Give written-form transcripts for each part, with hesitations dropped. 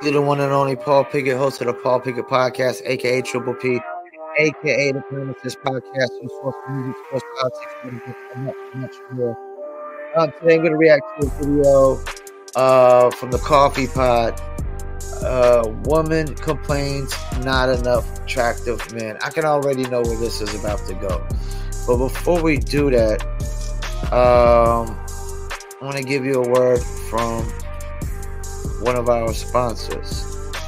basically the one and only Paul Pickett, host of the Paul Pickett Podcast, aka Triple P, aka the Premises Podcast, and sports music, sports politics, and much more. Today I'm going to react to a video from the Coffee Pod. Woman complains not enough attractive men. I can already know where this is about to go. But before we do that, I want to give you a word from one of our sponsors.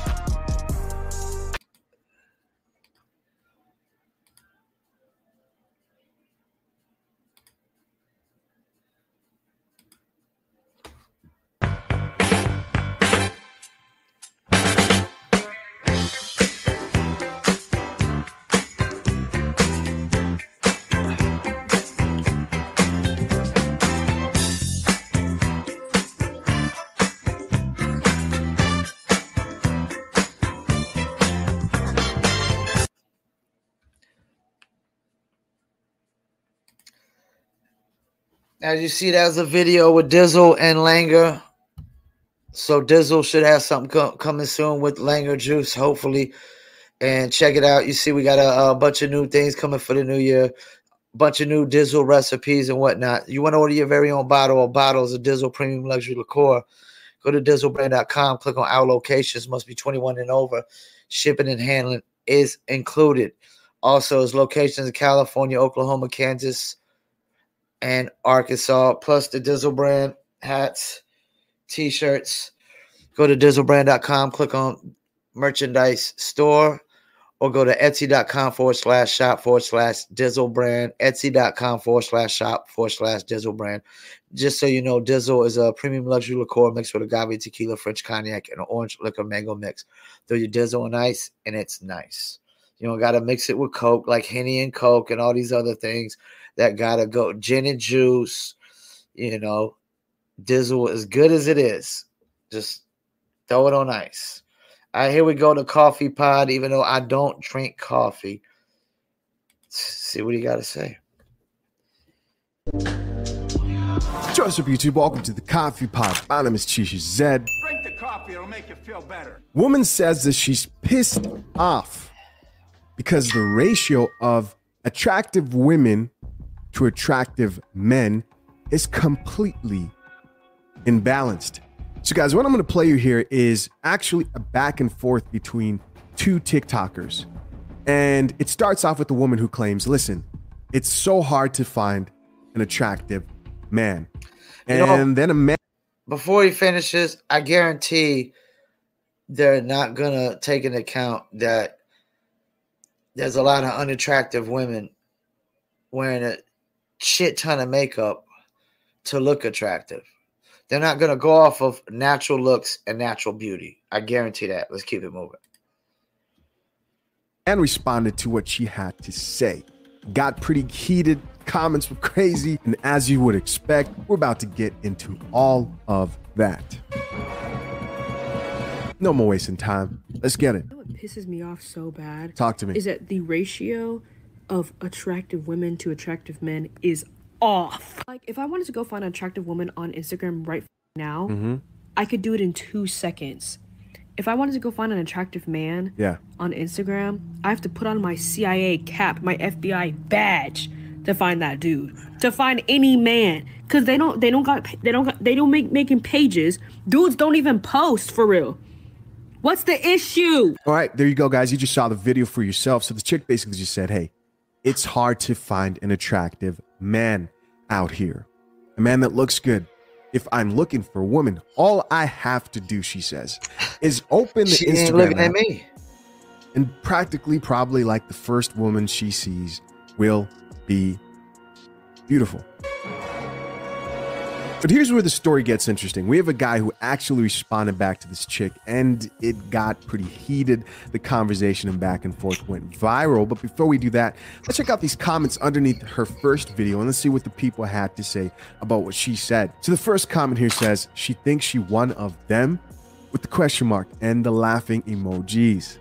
As you see, that's a video with Dizzle and Langer. So Dizzle should have something coming soon with Langer Juice, hopefully. And check it out. You see, we got a bunch of new things coming for the new year. Bunch of new Dizzle recipes and whatnot. You want to order your very own bottle or bottles of Dizzle Premium Luxury Liqueur, go to DizzleBrand.com. Click on our locations. Must be 21 and over. Shipping and handling is included. Also, there's locations in California, Oklahoma, Kansas, and Arkansas, plus the Dizzle Brand hats, t-shirts. Go to DizzleBrand.com, click on merchandise store, or go to Etsy.com/shop/DizzleBrand, Etsy.com/shop/DizzleBrand. Just so you know, Dizzle is a premium luxury liqueur mixed with agave, tequila, French cognac, and an orange liquor mango mix. Throw your Dizzle on ice, and it's nice. You don't got to mix it with Coke like Henny and Coke and all these other things that got to go. Gin and juice, you know. Dizzle, as good as it is, just throw it on ice. All right, here we go to Coffee Pod, even though I don't drink coffee. Let's see what he got to say. What's up, YouTube? Welcome to the Coffee Pod. My name is Chishi Zed. Drink the coffee, it'll make you feel better. Woman says that she's pissed off because the ratio of attractive women to attractive men is completely imbalanced. So guys, what I'm going to play you here is actually a back and forth between two TikTokers. And it starts off with the woman who claims, listen, it's so hard to find an attractive man. And then a man. Before he finishes, I guarantee they're not going to take into account that there's a lot of unattractive women wearing a shit ton of makeup to look attractive. They're not going to go off of natural looks and natural beauty. I guarantee that. Let's keep it moving. And responded to what she had to say. Got pretty heated. Comments were crazy. And as you would expect, we're about to get into all of that. No more wasting time. Let's get it. You know what pisses me off so bad? Talk to me. Is that the ratio of attractive women to attractive men is off. Like, if I wanted to go find an attractive woman on Instagram right now, I could do it in 2 seconds. If I wanted to go find an attractive man on Instagram, I have to put on my CIA cap, my FBI badge to find that dude, to find any man, because they don't make making pages. Dudes don't even post for real. What's the issue? All right, there you go, guys. You just saw the video for yourself. So the chick basically just said, hey, it's hard to find an attractive man out here. A man that looks good. If I'm looking for a woman, all I have to do, she says, is open the Instagram ain't looking app, at me. and practically probably like the first woman she sees will be beautiful. But here's where the story gets interesting. We have a guy who actually responded back to this chick, and it got pretty heated. The conversation and back and forth went viral. But before we do that, let's check out these comments underneath her first video, and let's see what the people had to say about what she said. So the first comment here says, she thinks she one of them, with the question mark and the laughing emojis.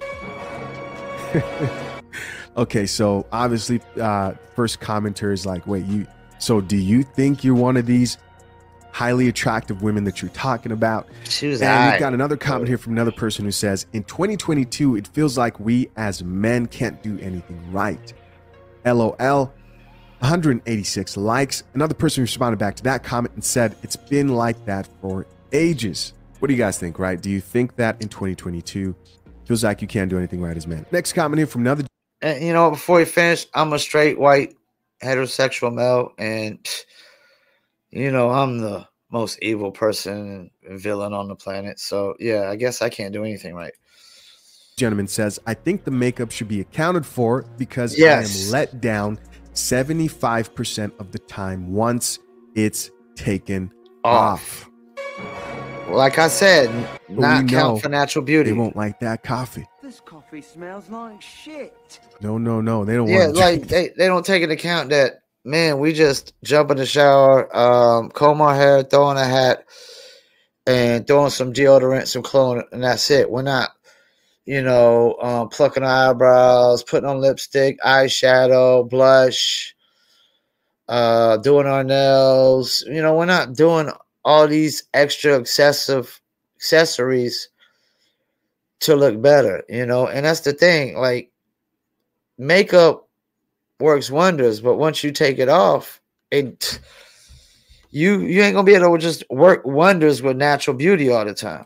Okay, so obviously, first commenter is like, wait, so do you think you're one of these highly attractive women that you're talking about. She was And aight. we've got another comment here from another person who says, in 2022, it feels like we as men can't do anything right. LOL. 186 likes. Another person responded back to that comment and said, it's been like that for ages. What do you guys think, right? Do you think that in 2022 feels like you can't do anything right as men? Next comment here from another. And you know, before we finish, I'm a straight white heterosexual male, and you know, I'm the most evil person and villain on the planet. So yeah, I guess I can't do anything right. Gentleman says, I think the makeup should be accounted for because Yes. I am let down 75% of the time once it's taken off. Like I said, not we know count for natural beauty. They won't like that coffee. This coffee smells like shit. No. They don't Yeah, want to like they don't take into account that, man, we just jump in the shower, comb our hair, throw on a hat, and throwing some deodorant, some cologne, and that's it. We're not, you know, plucking our eyebrows, putting on lipstick, eyeshadow, blush, doing our nails. You know, we're not doing all these extra excessive accessories to look better, you know. And that's the thing, like, makeup works wonders, but once you take it off, it you ain't gonna be able to just work wonders with natural beauty all the time.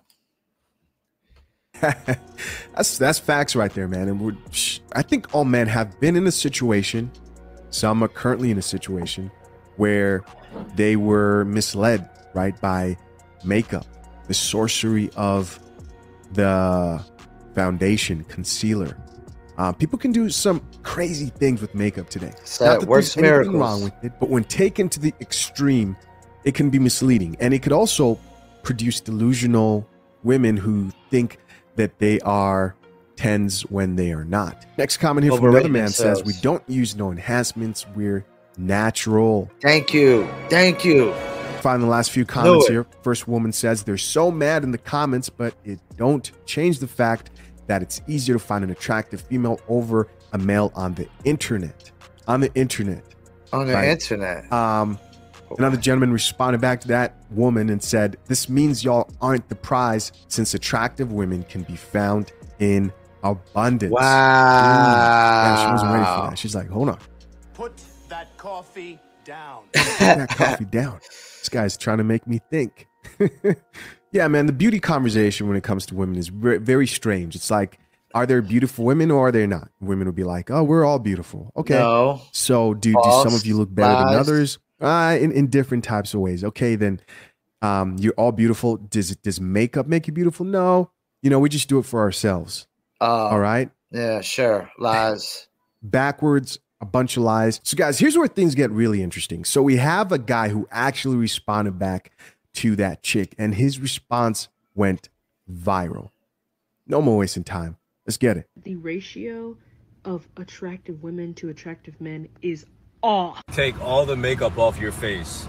that's facts right there, man. And I think all men have been in a situation, some are currently in a situation where they were misled, right, by makeup, the sorcery of the foundation, concealer. People can do some crazy things with makeup today. So Not it that works there's anything miracles. wrong with it, but when taken to the extreme, it can be misleading, and it could also produce delusional women who think that they are 10s when they are not. Next comment here from another Overrating man says, themselves. we don't use no enhancements, we're natural. Thank you. Finally, the last few comments it. here. First woman says, they're so mad in the comments, but it don't change the fact that it's easier to find an attractive female over a male on the internet. On the Right. internet. Another gentleman responded back to that woman and said, this means y'all aren't the prize since attractive women can be found in abundance. Wow. Yeah, she wasn't ready for that. She's like, hold on. Put that coffee down. Put that coffee down. This guy's trying to make me think. Yeah, man, the beauty conversation when it comes to women is very strange. It's like, are there beautiful women or are they not? Women will be like, oh, we're all beautiful. Okay. No. So do False. some of you look better than Lies. others? In different types of ways. Okay, then you're all beautiful. Does makeup make you beautiful? No. You know, we just do it for ourselves. All right. Yeah, sure. Lies. Backwards, a bunch of lies. So guys, here's where things get really interesting. So we have a guy who actually responded back to that chick, and his response went viral. No more wasting time. Let's get it. The ratio of attractive women to attractive men is off. Take all the makeup off your face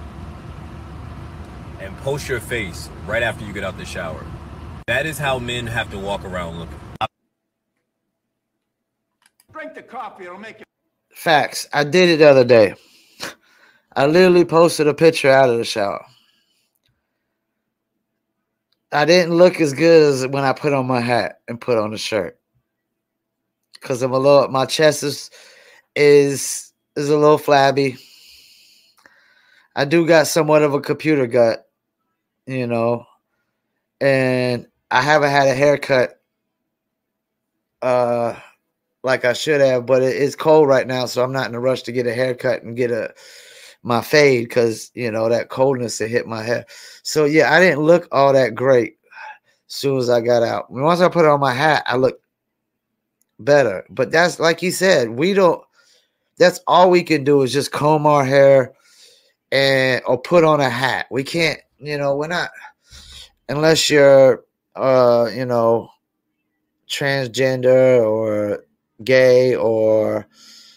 and post your face right after you get out the shower. That is how men have to walk around looking. Drink the coffee, it'll make you. Facts. I did it the other day. I literally posted a picture out of the shower. I didn't look as good as when I put on my hat and put on the shirt. Because I'm my chest is a little flabby. I do got somewhat of a computer gut, you know, and I haven't had a haircut like I should have, but it's cold right now, so I'm not in a rush to get a haircut and get my fade because, you know, that coldness that hit my head. So, yeah, I didn't look all that great as soon as I got out. Once I put on my hat, I looked better. But that's like you said, that's all we can do is just comb our hair or put on a hat. We can't, you know, we're not, unless you're, you know, transgender or gay or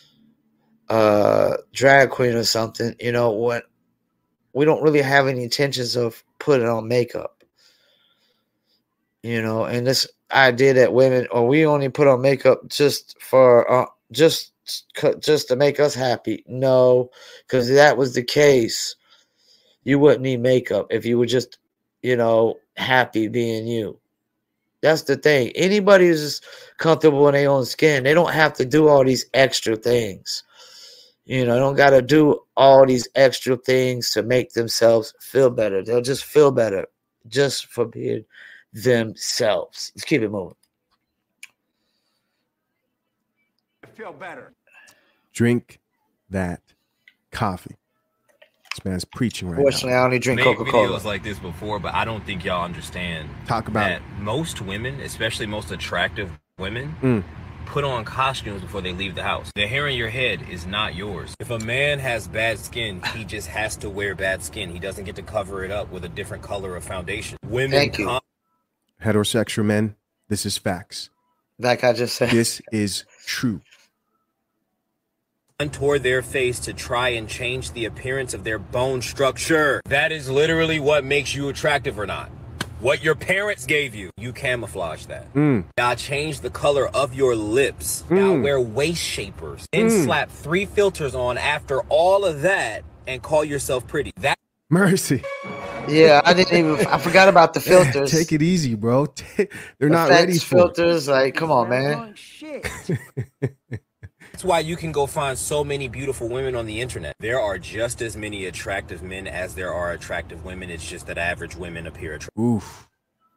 drag queen or something, you know, what we don't really have any intentions of putting on makeup, you know. And this idea that women, or we only put on makeup just for just to make us happy. No, because if that was the case, you wouldn't need makeup if you were just, happy being you. That's the thing. Anybody who's just comfortable in their own skin, they don't have to do all these extra things. They don't got to do all these extra things to make themselves feel better. They'll just feel better just for being themselves. Let's keep it moving. I feel better. Drink that coffee. This man's preaching right Fortunately, now. I only drink Made Coca-Cola. videos like this before, but I don't think y'all understand. Talk about that most women, especially most attractive women, put on costumes before they leave the house. The hair in your head is not yours. If a man has bad skin, he just has to wear bad skin. He doesn't get to cover it up with a different color of foundation. Women, Thank you. Heterosexual men, this is facts. Like I just said. This is true. contour their face to try and change the appearance of their bone structure. That is literally what makes you attractive or not. What your parents gave you, you camouflage that. Now change the color of your lips. Now wear waist shapers. Then slap 3 filters on after all of that and call yourself pretty. That Mercy. Yeah, I forgot about the filters. Take it easy, bro. They're not ready for filters. Like, come on, man. That's why you can go find so many beautiful women on the internet. There are just as many attractive men as there are attractive women. It's just that average women appear attractive. Oof.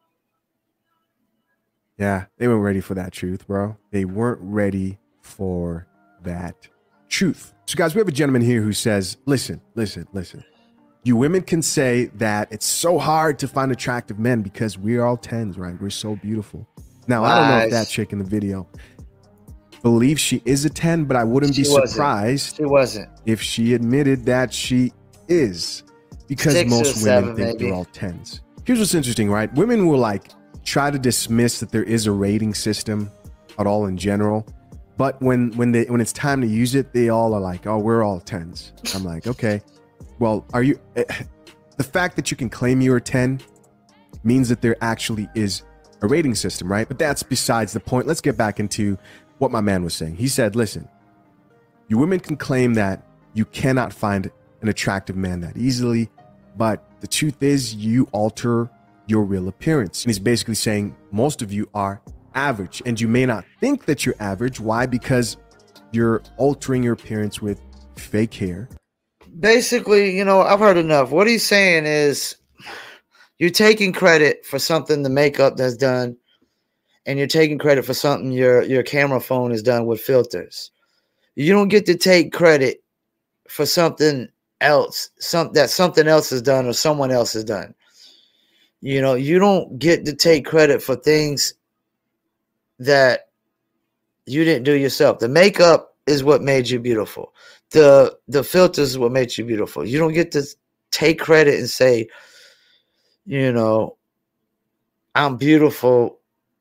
Yeah, they weren't ready for that truth, bro. They weren't ready for that truth. So, guys, we have a gentleman here who says, listen. You women can say that it's so hard to find attractive men because we're all 10s, right? We're so beautiful. Now, I don't know if that chick in the video believes she is a 10, but I wouldn't be surprised if she admitted that she is, because 6 most women think they're all 10s. Here's what's interesting, right? Women will like try to dismiss that there is a rating system at all in general, but when it's time to use it, they all are like, oh, we're all 10s. I'm like, okay, well, are you? The fact that you can claim you're a 10 means that there actually is a rating system, right? But that's besides the point. Let's get back into what my man was saying. He said, listen, you women can claim that you cannot find an attractive man that easily, but the truth is you alter your real appearance. And he's basically saying most of you are average, and you may not think that you're average. Why? Because you're altering your appearance with fake hair. Basically, I've heard enough. What he's saying is you're taking credit for something the makeup that's done, and you're taking credit for something your camera phone is done with filters. You don't get to take credit for something else, that something else is done or someone else has done. You don't get to take credit for things that you didn't do yourself. The makeup is what made you beautiful. The filters is what made you beautiful. You don't get to take credit and say, I'm beautiful,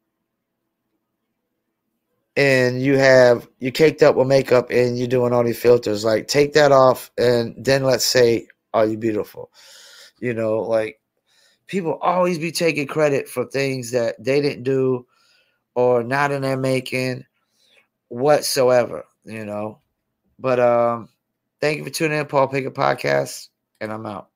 and you caked up with makeup and you're doing all these filters. Like, take that off, and then let's say, are you beautiful? Like, people always be taking credit for things that they didn't do or not in their making whatsoever, But thank you for tuning in, Paul Pickett Podcast, and I'm out.